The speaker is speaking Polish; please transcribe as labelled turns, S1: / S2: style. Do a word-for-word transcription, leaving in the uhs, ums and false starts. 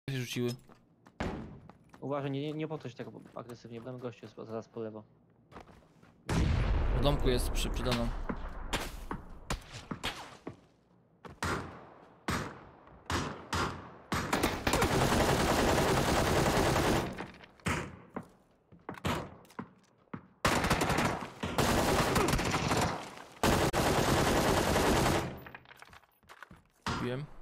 S1: się rzuciły.
S2: Uważaj, nie, nie, nie podchodź tak agresywnie, będę gościu jest zaraz po lewo.
S1: W domku jest przy, przede mną. Wiem.